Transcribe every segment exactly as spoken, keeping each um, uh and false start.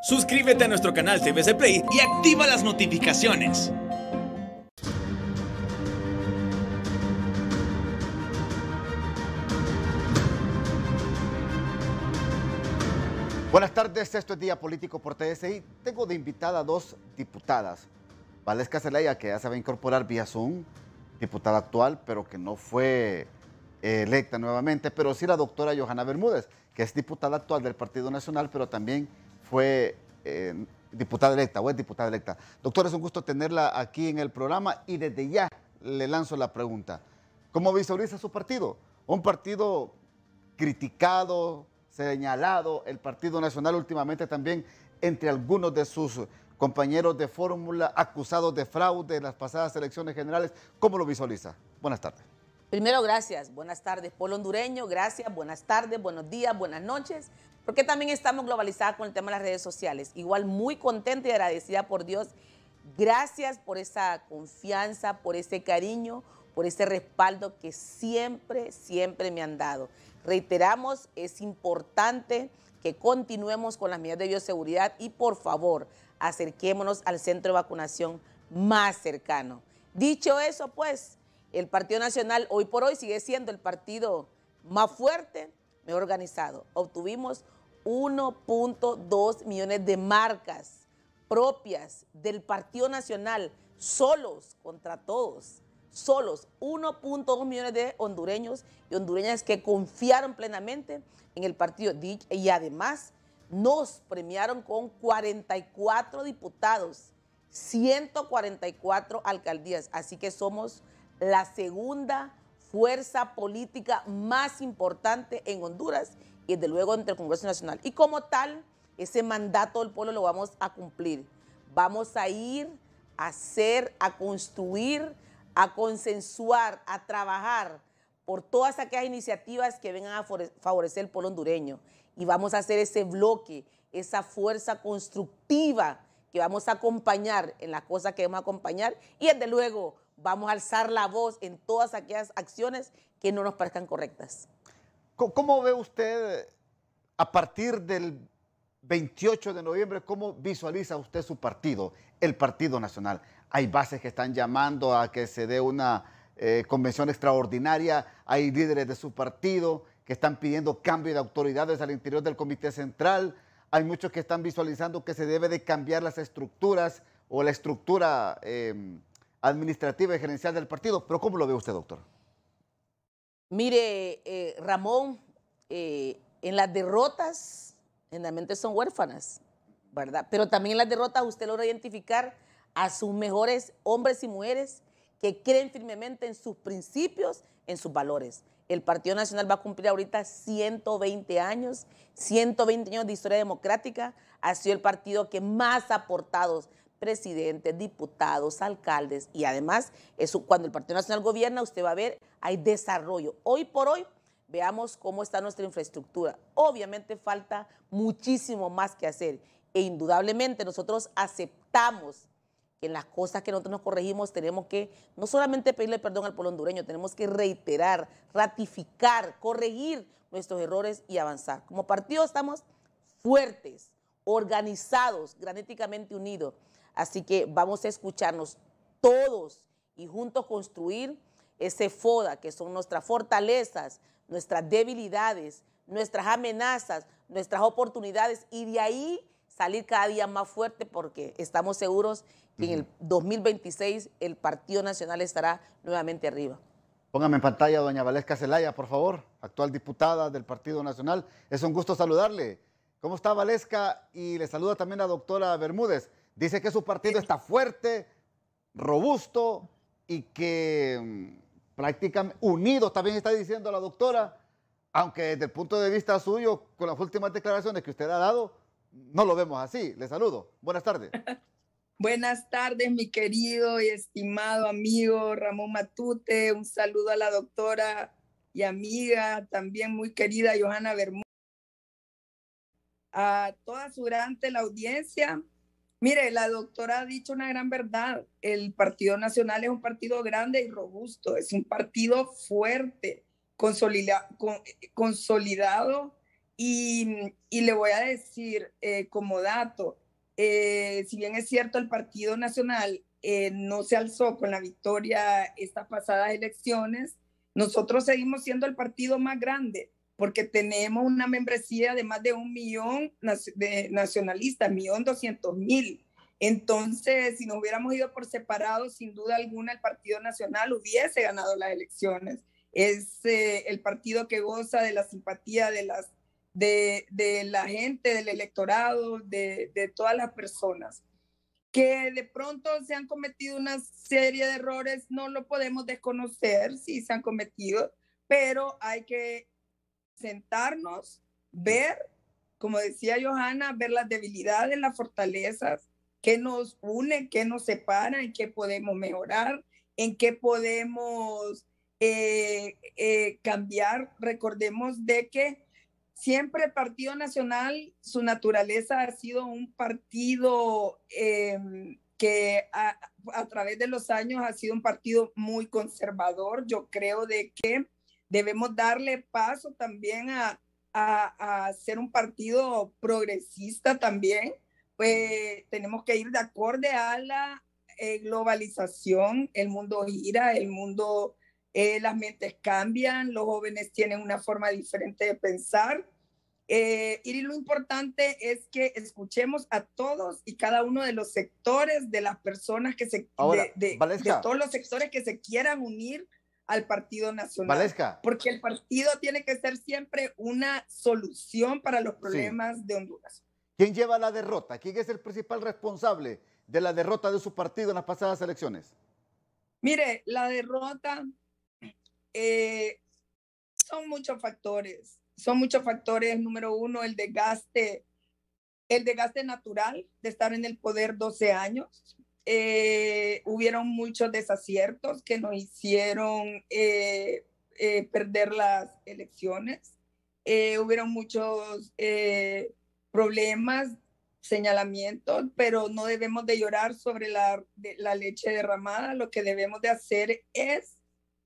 Suscríbete a nuestro canal C B C Play y activa las notificaciones. Buenas tardes, esto es Día Político por T S I. Tengo de invitada a dos diputadas. Valesca Zelaya, que ya se va a incorporar vía Zoom, diputada actual, pero que no fue eh, electa nuevamente, pero sí la doctora Johanna Bermúdez, que es diputada actual del Partido Nacional, pero también fue eh, diputada electa o es diputada electa. Doctora, es un gusto tenerla aquí en el programa y desde ya le lanzo la pregunta. ¿Cómo visualiza su partido? Un partido criticado, señalado, el Partido Nacional últimamente también entre algunos de sus compañeros de fórmula acusados de fraude en las pasadas elecciones generales. ¿Cómo lo visualiza? Buenas tardes. Primero, gracias. Buenas tardes, pueblo hondureño. Gracias, buenas tardes, buenos días, buenas noches. Porque también estamos globalizados con el tema de las redes sociales. Igual muy contenta y agradecida por Dios. Gracias por esa confianza, por ese cariño, por ese respaldo que siempre, siempre me han dado. Reiteramos, es importante que continuemos con las medidas de bioseguridad y por favor, acerquémonos al centro de vacunación más cercano. Dicho eso, pues, el Partido Nacional hoy por hoy sigue siendo el partido más fuerte, mejor organizado. Obtuvimos uno punto dos millones de marcas propias del Partido Nacional, solos contra todos. Solos, uno punto dos millones de hondureños y hondureñas que confiaron plenamente en el partido y además nos premiaron con cuarenta y cuatro diputados, ciento cuarenta y cuatro alcaldías, así que somos la segunda fuerza política más importante en Honduras y desde luego entre el Congreso Nacional. Y como tal, ese mandato del pueblo lo vamos a cumplir. Vamos a ir a hacer, a construir, a consensuar, a trabajar por todas aquellas iniciativas que vengan a favorecer el pueblo hondureño. Y vamos a hacer ese bloque, esa fuerza constructiva que vamos a acompañar en las cosas que vamos a acompañar y desde luego vamos a alzar la voz en todas aquellas acciones que no nos parezcan correctas. ¿Cómo ve usted a partir del veintiocho de noviembre, cómo visualiza usted su partido, el Partido Nacional? Hay bases que están llamando a que se dé una eh, convención extraordinaria, hay líderes de su partido que están pidiendo cambio de autoridades al interior del Comité Central, hay muchos que están visualizando que se debe de cambiar las estructuras o la estructura eh, administrativa y gerencial del partido, pero ¿cómo lo ve usted, doctor? Mire, eh, Ramón, eh, en las derrotas generalmente son huérfanas, ¿verdad? Pero también en las derrotas usted logra identificar a sus mejores hombres y mujeres que creen firmemente en sus principios, en sus valores. El Partido Nacional va a cumplir ahorita ciento veinte años, ciento veinte años de historia democrática. Ha sido el partido que más ha aportado presidentes, diputados, alcaldes y además eso, cuando el Partido Nacional gobierna, usted va a ver, hay desarrollo. Hoy por hoy, veamos cómo está nuestra infraestructura. Obviamente falta muchísimo más que hacer e indudablemente nosotros aceptamos que en las cosas que nosotros nos corregimos tenemos que no solamente pedirle perdón al pueblo hondureño, tenemos que reiterar, ratificar, corregir nuestros errores y avanzar. Como partido estamos fuertes, organizados, granéticamente unidos, así que vamos a escucharnos todos y juntos construir ese FODA, que son nuestras fortalezas, nuestras debilidades, nuestras amenazas, nuestras oportunidades y de ahí salir cada día más fuerte porque estamos seguros que uh-huh. en el dos mil veintiséis el Partido Nacional estará nuevamente arriba. Póngame en pantalla a doña Valesca Zelaya, por favor, actual diputada del Partido Nacional. Es un gusto saludarle. ¿Cómo está, Valesca? Y le saluda también la doctora Bermúdez. Dice que su partido está fuerte, robusto y que mmm, prácticamente unido, también está diciendo la doctora, aunque desde el punto de vista suyo, con las últimas declaraciones que usted ha dado, no lo vemos así. Le saludo. Buenas tardes. Buenas tardes, mi querido y estimado amigo Ramón Matute. Un saludo a la doctora y amiga, también muy querida Johanna Bermúdez. A toda su gran teleaudiencia. Mire, la doctora ha dicho una gran verdad. El Partido Nacional es un partido grande y robusto. Es un partido fuerte, consolida, con, consolidado Y, y le voy a decir eh, como dato, eh, si bien es cierto el Partido Nacional eh, no se alzó con la victoria estas pasadas elecciones, nosotros seguimos siendo el partido más grande porque tenemos una membresía de más de un millón de nacionalistas, millón doscientos mil. Entonces, si nos hubiéramos ido por separado, sin duda alguna el Partido Nacional hubiese ganado las elecciones. Es eh, el partido que goza de la simpatía de, las, de, de la gente, del electorado, de, de todas las personas. Que de pronto se han cometido una serie de errores, no lo podemos desconocer, sí se han cometido, pero hay que sentarnos, ver, como decía Johanna, ver las debilidades, las fortalezas, qué nos une, qué nos separa, en qué podemos mejorar, en qué podemos eh, eh, cambiar. Recordemos de que siempre el Partido Nacional, su naturaleza ha sido un partido eh, que a, a través de los años ha sido un partido muy conservador. Yo creo de que debemos darle paso también a, a, a ser un partido progresista también. Pues tenemos que ir de acorde a la eh, globalización. El mundo gira, el mundo, eh, las mentes cambian, los jóvenes tienen una forma diferente de pensar. Eh, y lo importante es que escuchemos a todos y cada uno de los sectores, de las personas que se, Ahora, de, de, de todos los sectores que se quieran unir al Partido Nacional. Valesca. Porque el partido tiene que ser siempre una solución para los problemas sí. de Honduras. ¿Quién lleva la derrota? ¿Quién es el principal responsable de la derrota de su partido en las pasadas elecciones? Mire, la derrota eh, son muchos factores. Son muchos factores. Número uno, el desgaste, el desgaste natural de estar en el poder doce años. Eh, hubieron muchos desaciertos que nos hicieron eh, eh, perder las elecciones. Eh, hubieron muchos eh, problemas, señalamientos, pero no debemos de llorar sobre la, de, la leche derramada. Lo que debemos de hacer es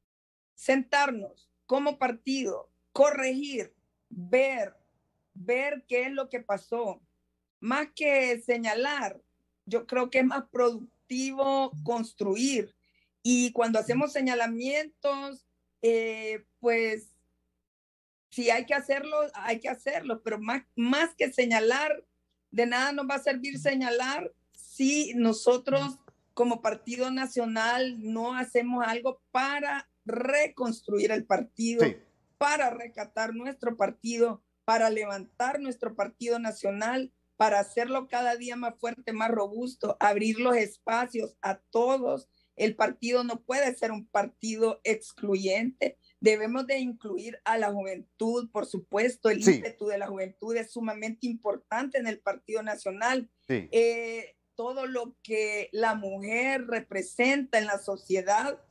sentarnos como partido, corregir, ver, ver qué es lo que pasó. Más que señalar, yo creo que es más productivo construir. Y cuando hacemos señalamientos, eh, pues si hay que hacerlo, hay que hacerlo, pero más, más que señalar, de nada nos va a servir señalar si nosotros como Partido Nacional no hacemos algo para reconstruir el partido, sí. para rescatar nuestro partido, para levantar nuestro Partido Nacional, para hacerlo cada día más fuerte, más robusto, abrir los espacios a todos. El partido no puede ser un partido excluyente. Debemos de incluir a la juventud, por supuesto. El sí. ímpetu de la juventud es sumamente importante en el Partido Nacional. Sí. Eh, todo lo que la mujer representa en la sociedad,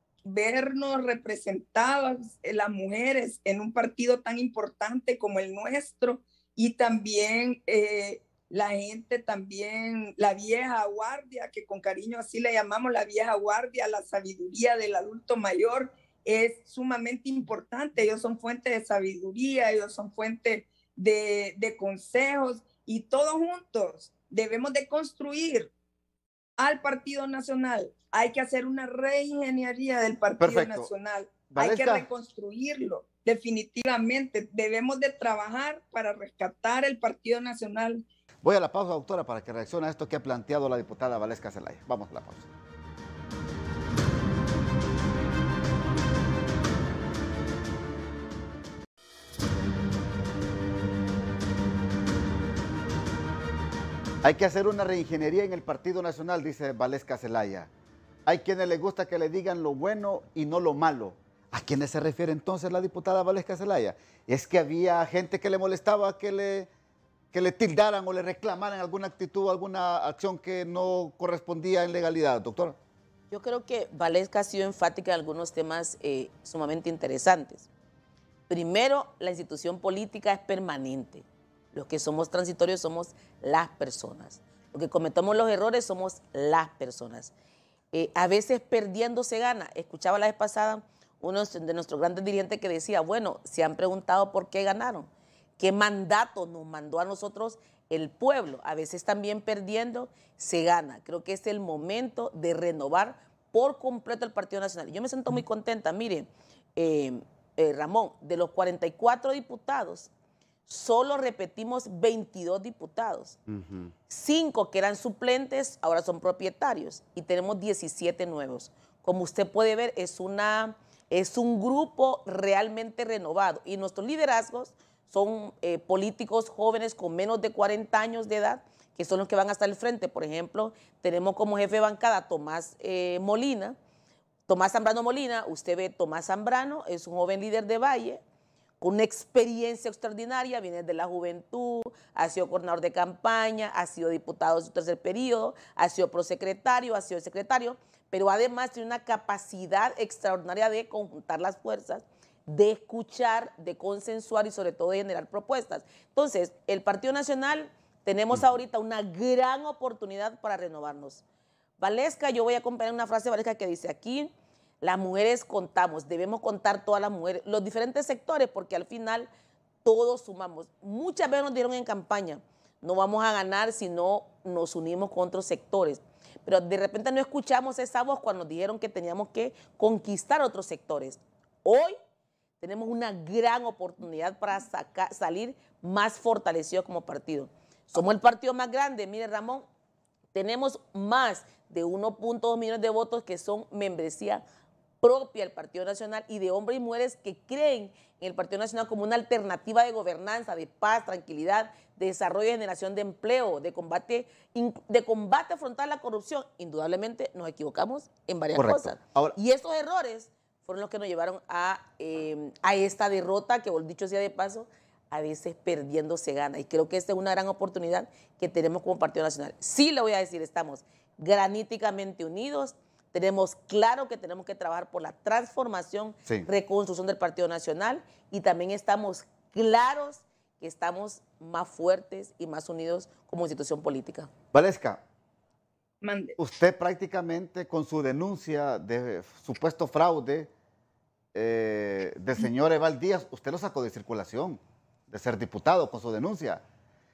vernos representadas las mujeres en un partido tan importante como el nuestro, y también eh, la gente, también la vieja guardia, que con cariño así le llamamos la vieja guardia, la sabiduría del adulto mayor, es sumamente importante. Ellos son fuente de sabiduría, ellos son fuente de, de consejos, y todos juntos debemos de construir al Partido Nacional. Hay que hacer una reingeniería del Partido Perfecto. Nacional. Valesca. Hay que reconstruirlo. Definitivamente debemos de trabajar para rescatar el Partido Nacional. Voy a la pausa, doctora, para que reaccione a esto que ha planteado la diputada Valesca Zelaya. Vamos a la pausa. Hay que hacer una reingeniería en el Partido Nacional, dice Valesca Zelaya. Hay quienes les gusta que le digan lo bueno y no lo malo. ¿A quiénes se refiere entonces la diputada Valesca Zelaya? ¿Es que había gente que le molestaba que le, que le tildaran o le reclamaran alguna actitud, alguna acción que no correspondía en legalidad, doctora? Yo creo que Valesca ha sido enfática en algunos temas eh, sumamente interesantes. Primero, la institución política es permanente. Los que somos transitorios somos las personas. Los que cometemos los errores somos las personas. Eh, a veces perdiendo se gana. Escuchaba la vez pasada uno de nuestros grandes dirigentes que decía, bueno, se han preguntado por qué ganaron. ¿Qué mandato nos mandó a nosotros el pueblo? A veces también perdiendo se gana. Creo que es el momento de renovar por completo el Partido Nacional. Yo me siento muy contenta. Miren, eh, eh, Ramón, de los cuarenta y cuatro diputados, solo repetimos veintidós diputados. Uh-huh. Cinco que eran suplentes, ahora son propietarios. Y tenemos diecisiete nuevos. Como usted puede ver, es, una, es un grupo realmente renovado. Y nuestros liderazgos son eh, políticos jóvenes con menos de cuarenta años de edad, que son los que van hasta el frente. Por ejemplo, tenemos como jefe de bancada a Tomás eh, Molina, Tomás Zambrano Molina. Usted ve, Tomás Zambrano es un joven líder de Valle, con una experiencia extraordinaria, viene de la juventud, ha sido coordinador de campaña, ha sido diputado de su tercer periodo, ha sido prosecretario, ha sido secretario, pero además tiene una capacidad extraordinaria de conjuntar las fuerzas, de escuchar, de consensuar y sobre todo de generar propuestas. Entonces, el Partido Nacional, tenemos ahorita una gran oportunidad para renovarnos. Valesca, yo voy a acompañar una frase de Valesca que dice aquí, las mujeres contamos, debemos contar todas las mujeres, los diferentes sectores, porque al final todos sumamos. Muchas veces nos dieron en campaña, no vamos a ganar si no nos unimos con otros sectores. Pero de repente no escuchamos esa voz cuando nos dijeron que teníamos que conquistar otros sectores. Hoy tenemos una gran oportunidad para sacar, salir más fortalecidos como partido. Somos el partido más grande, mire Ramón, tenemos más de uno punto dos millones de votos que son membresía propia del Partido Nacional y de hombres y mujeres que creen en el Partido Nacional como una alternativa de gobernanza, de paz, tranquilidad, de desarrollo y generación de empleo, de combate, de combate frontal a la corrupción. Indudablemente nos equivocamos en varias Correcto. cosas. Ahora, y esos errores fueron los que nos llevaron a, eh, a esta derrota que, dicho sea de paso, a veces perdiendo se gana. Y creo que esta es una gran oportunidad que tenemos como Partido Nacional. Sí le voy a decir, estamos graníticamente unidos. Tenemos claro que tenemos que trabajar por la transformación, sí. reconstrucción del Partido Nacional y también estamos claros que estamos más fuertes y más unidos como institución política. Valesca, Mande. Usted prácticamente con su denuncia de supuesto fraude eh, del señor Eval Díaz, usted lo sacó de circulación, de ser diputado con su denuncia.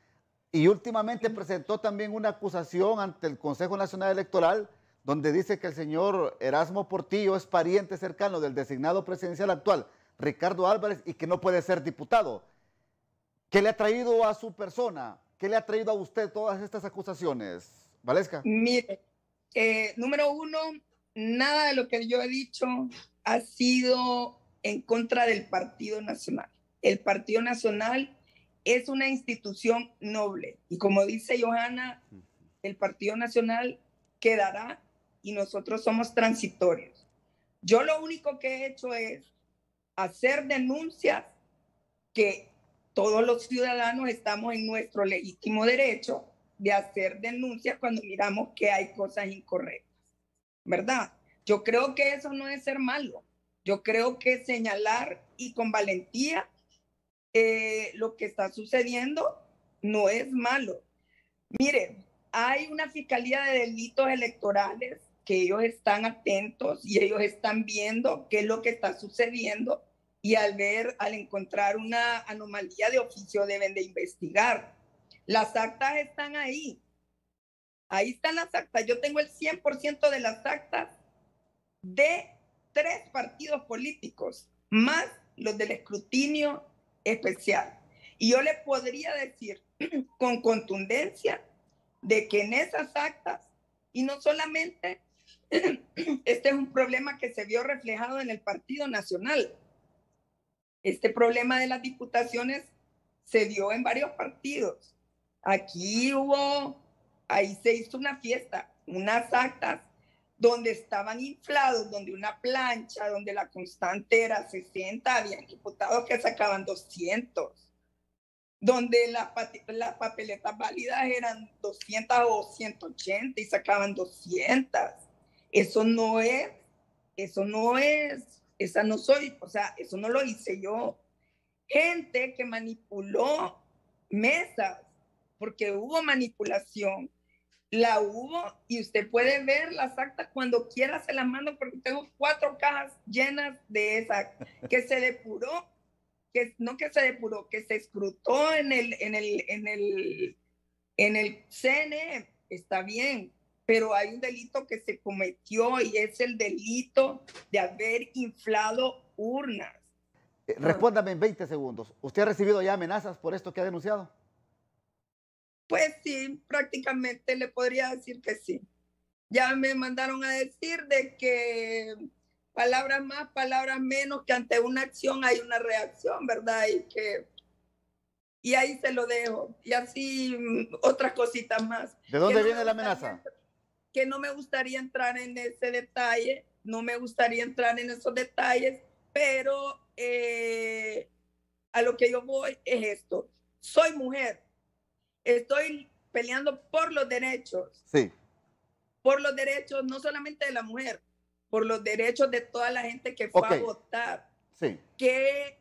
Y últimamente presentó también una acusación ante el Consejo Nacional Electoral donde dice que el señor Erasmo Portillo es pariente cercano del designado presidencial actual, Ricardo Álvarez, y que no puede ser diputado. ¿Qué le ha traído a su persona? ¿Qué le ha traído a usted todas estas acusaciones, Valesca? Mire, eh, número uno, nada de lo que yo he dicho ha sido en contra del Partido Nacional. El Partido Nacional es una institución noble y como dice Johanna, el Partido Nacional quedará y nosotros somos transitorios. Yo lo único que he hecho es hacer denuncias que todos los ciudadanos estamos en nuestro legítimo derecho de hacer denuncias cuando miramos que hay cosas incorrectas, ¿verdad? Yo creo que eso no es ser malo. Yo creo que señalar y con valentía eh, lo que está sucediendo no es malo. Mire, hay una fiscalía de delitos electorales que ellos están atentos y ellos están viendo qué es lo que está sucediendo y al ver, al encontrar una anomalía de oficio deben de investigar. Las actas están ahí. Ahí están las actas. Yo tengo el cien por ciento de las actas de tres partidos políticos, más los del escrutinio especial. Y yo le podría decir con contundencia de que en esas actas, y no solamente, este es un problema que se vio reflejado en el Partido Nacional. Este problema de las diputaciones se dio en varios partidos. Aquí hubo, ahí se hizo una fiesta, unas actas donde estaban inflados, donde una plancha, donde la constante era sesenta, había diputados que sacaban doscientos, donde las la papeletas válidas eran doscientas o ciento ochenta y sacaban doscientas. Eso no es, eso no es, esa no soy, o sea, eso no lo hice yo. Gente que manipuló mesas, porque hubo manipulación, la hubo y usted puede ver las actas cuando quiera, se las mando porque tengo cuatro cajas llenas de esas que se depuró que no que se depuró, que se escrutó en el, en el, en el, en el C N E, está bien, pero hay un delito que se cometió y es el delito de haber inflado urnas. Eh, respóndame en veinte segundos. ¿Usted ha recibido ya amenazas por esto que ha denunciado? Pues sí, prácticamente le podría decir que sí. Ya me mandaron a decir de que palabras más, palabras menos, que ante una acción hay una reacción, ¿verdad? Y que y ahí se lo dejo. Y así otras cositas más. ¿De dónde no viene la amenaza? Que no me gustaría entrar en ese detalle, no me gustaría entrar en esos detalles, pero eh, a lo que yo voy es esto. Soy mujer, estoy peleando por los derechos. Sí. Por los derechos no solamente de la mujer, por los derechos de toda la gente que fue okay. a votar. Sí. Que,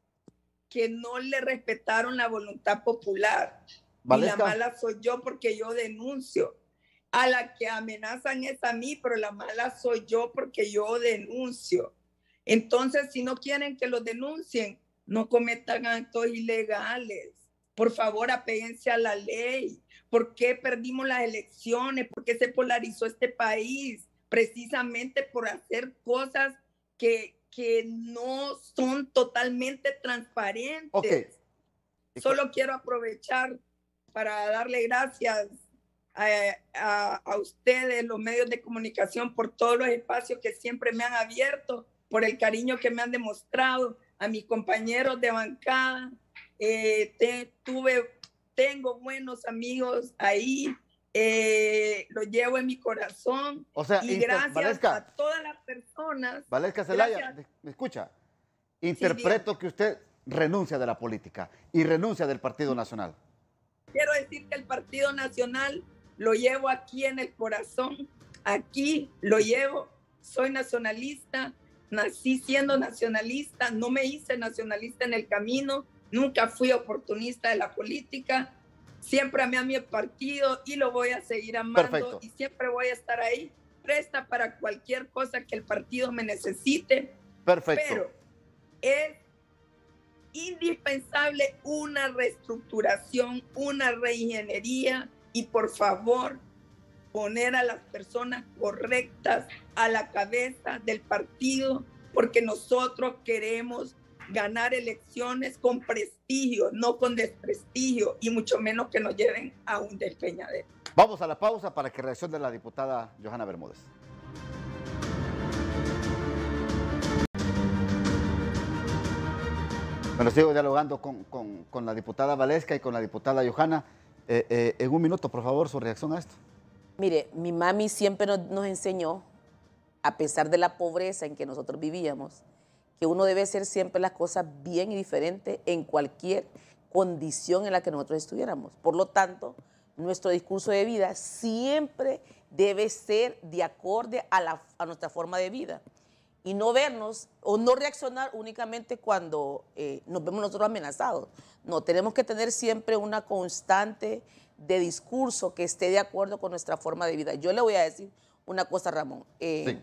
que no le respetaron la voluntad popular. ¿Valesca? Y la mala soy yo porque yo denuncio. A la que amenazan es a mí, pero la mala soy yo porque yo denuncio. Entonces, si no quieren que los denuncien, no cometan actos ilegales. Por favor, apéguense a la ley. ¿Por qué perdimos las elecciones? ¿Por qué se polarizó este país? Precisamente por hacer cosas que, que no son totalmente transparentes. Okay. Solo quiero aprovechar para darle gracias A, a, a ustedes, los medios de comunicación, por todos los espacios que siempre me han abierto, por el cariño que me han demostrado, a mis compañeros de bancada. Eh, te, tuve, tengo buenos amigos ahí, eh, los llevo en mi corazón. O sea, y gracias Valesca, a todas las personas. Valesca Zelaya, me escucha. Interpreto sí, que usted renuncia de la política y renuncia del Partido Nacional. Quiero decir que el Partido Nacional lo llevo aquí en el corazón, aquí lo llevo, soy nacionalista, nací siendo nacionalista, no me hice nacionalista en el camino, nunca fui oportunista de la política, siempre amé a mi partido y lo voy a seguir amando. Perfecto. Y siempre voy a estar ahí, presta para cualquier cosa que el partido me necesite. Perfecto. Pero es indispensable una reestructuración, una reingeniería y por favor poner a las personas correctas a la cabeza del partido, porque nosotros queremos ganar elecciones con prestigio, no con desprestigio, y mucho menos que nos lleven a un despeñadero. Vamos a la pausa para que reaccione la diputada Johanna Bermúdez. Bueno, sigo dialogando con, con, con la diputada Valesca y con la diputada Johanna. Eh, eh, en un minuto, por favor, su reacción a esto. Mire, mi mami siempre nos, nos enseñó, a pesar de la pobreza en que nosotros vivíamos, que uno debe hacer siempre las cosas bien y diferentes en cualquier condición en la que nosotros estuviéramos. Por lo tanto, nuestro discurso de vida siempre debe ser de acorde a, la, a nuestra forma de vida. Y no vernos o no reaccionar únicamente cuando eh, nos vemos nosotros amenazados. No, tenemos que tener siempre una constante de discurso que esté de acuerdo con nuestra forma de vida. Yo le voy a decir una cosa, Ramón. Eh, sí.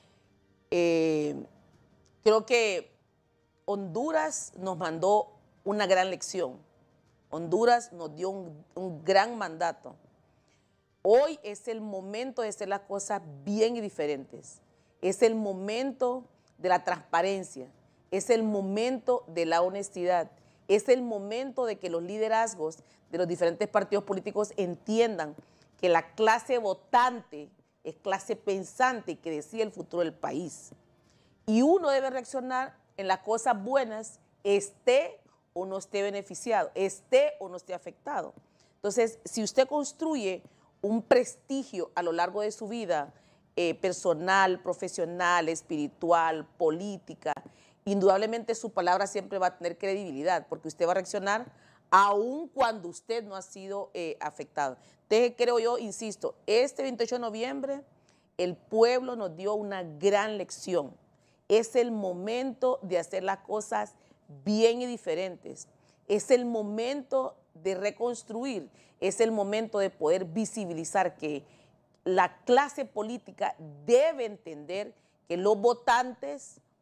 eh, creo que Honduras nos mandó una gran lección. Honduras nos dio un, un gran mandato. Hoy es el momento de hacer las cosas bien y diferentes. Es el momento de la transparencia, es el momento de la honestidad, es el momento de que los liderazgos de los diferentes partidos políticos entiendan que la clase votante es clase pensante y que decide el futuro del país. Y uno debe reaccionar en las cosas buenas, esté o no esté beneficiado, esté o no esté afectado. Entonces, si usted construye un prestigio a lo largo de su vida, Eh, personal, profesional, espiritual, política, indudablemente su palabra siempre va a tener credibilidad, porque usted va a reaccionar aun cuando usted no ha sido eh, afectado. Entonces, creo yo, insisto, este veintiocho de noviembre el pueblo nos dio una gran lección. Es el momento de hacer las cosas bien y diferentes. Es el momento de reconstruir, es el momento de poder visibilizar que la clase política debe entender que los votantes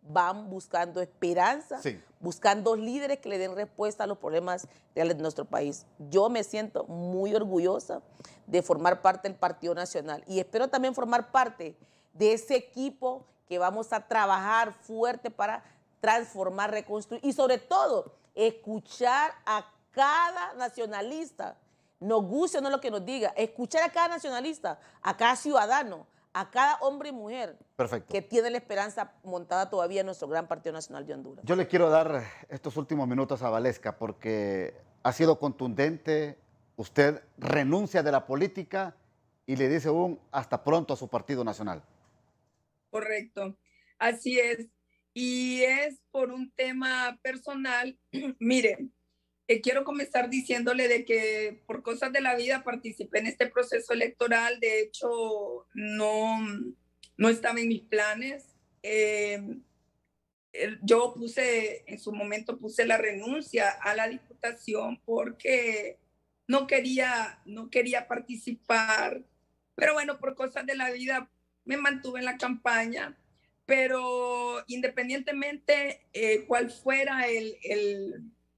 van buscando esperanza, Sí. buscando líderes que le den respuesta a los problemas reales de nuestro país. Yo me siento muy orgullosa de formar parte del Partido Nacional y espero también formar parte de ese equipo que vamos a trabajar fuerte para transformar, reconstruir y sobre todo escuchar a cada nacionalista, nos guste o no lo que nos diga, escuchar a cada nacionalista, a cada ciudadano, a cada hombre y mujer Perfecto. que tiene la esperanza montada todavía en nuestro gran Partido Nacional de Honduras. Yo le quiero dar estos últimos minutos a Valesca porque ha sido contundente. Usted renuncia de la política y le dice un hasta pronto a su Partido Nacional. Correcto, así es. Y es por un tema personal. Mire, eh, quiero comenzar diciéndole de que por cosas de la vida participé en este proceso electoral. De hecho, no, no estaba en mis planes. Eh, yo puse, en su momento puse la renuncia a la diputación porque no quería, no quería participar. Pero bueno, por cosas de la vida me mantuve en la campaña. Pero independientemente eh, cuál fuera el, el,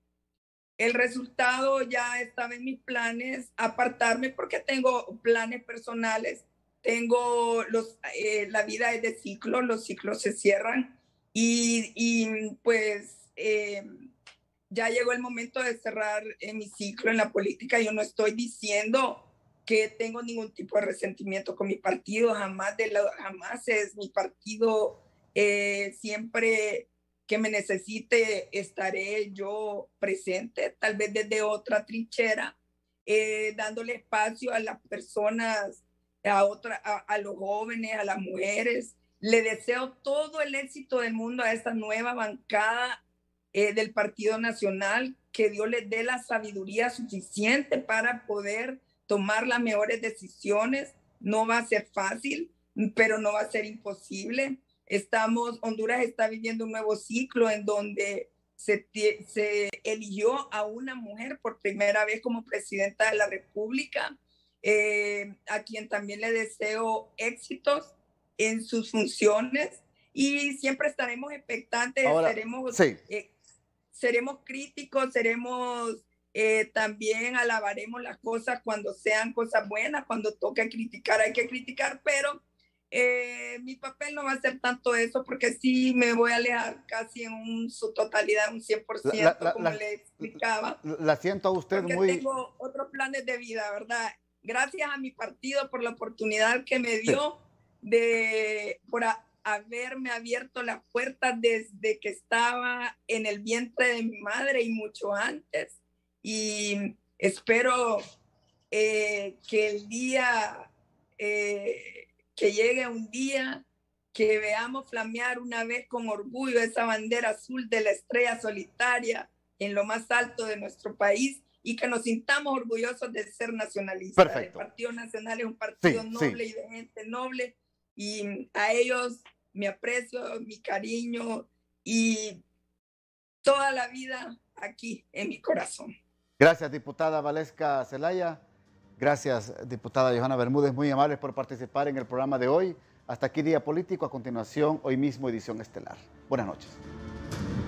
el resultado, ya estaba en mis planes apartarme porque tengo planes personales, tengo los, eh, la vida es de ciclos, los ciclos se cierran y, y pues eh, ya llegó el momento de cerrar eh, mi ciclo en la política. Yo no estoy diciendo que tengo ningún tipo de resentimiento con mi partido, jamás, de la, jamás es mi partido, eh, siempre que me necesite estaré yo presente, tal vez desde otra trinchera, eh, dándole espacio a las personas, a, otra, a, a los jóvenes, a las mujeres. Le deseo todo el éxito del mundo a esta nueva bancada eh, del Partido Nacional, que Dios les dé la sabiduría suficiente para poder tomar las mejores decisiones. No va a ser fácil, pero no va a ser imposible. Estamos, Honduras está viviendo un nuevo ciclo en donde se, se eligió a una mujer por primera vez como presidenta de la República, eh, a quien también le deseo éxitos en sus funciones y siempre estaremos expectantes, Ahora, seremos, sí. eh, seremos críticos, seremos... Eh, también alabaremos las cosas cuando sean cosas buenas, cuando toque criticar hay que criticar, pero eh, mi papel no va a ser tanto eso porque sí me voy a alejar casi en un, su totalidad, un cien por ciento, la, la, como la, le explicaba. La, la siento a usted porque muy... tengo otros planes de vida, ¿verdad? Gracias a mi partido por la oportunidad que me dio sí. de, por a, haberme abierto las puertas desde que estaba en el vientre de mi madre y mucho antes. Y espero eh, que el día, eh, que llegue un día que veamos flamear una vez con orgullo esa bandera azul de la estrella solitaria en lo más alto de nuestro país y que nos sintamos orgullosos de ser nacionalistas. Perfecto. El Partido Nacional es un partido sí, noble sí. y de gente noble y a ellos mi aprecio, mi cariño y toda la vida aquí en mi corazón. Gracias, diputada Valesca Zelaya. Gracias, diputada Johanna Bermúdez, muy amables por participar en el programa de hoy. Hasta aquí Día Político. A continuación, hoy mismo edición estelar. Buenas noches.